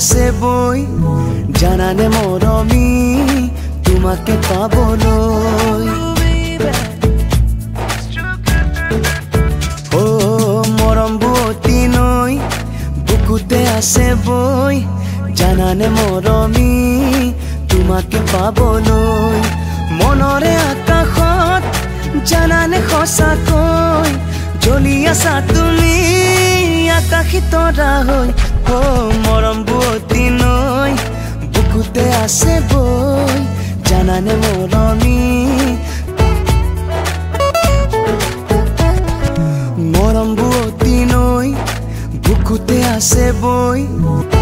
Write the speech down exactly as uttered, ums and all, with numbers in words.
আছে বৈ জানানে মৰমী তোমাকে পাবলৈ ও মৰম বুৱতী নৈ বুকুতে আছে বৈ জানানে মৰমী তোমাকে পাবলৈ মনৰে আকাশত জানানে সঁচাকৈ জ্বলি আছা তুমি আকাশী তৰা হৈ ও মৰম বুৱতী নৈ বুকুতে আছে বৈ জানানে মৰমী মৰম বুৱতী নৈ বুকুতে আছে বৈ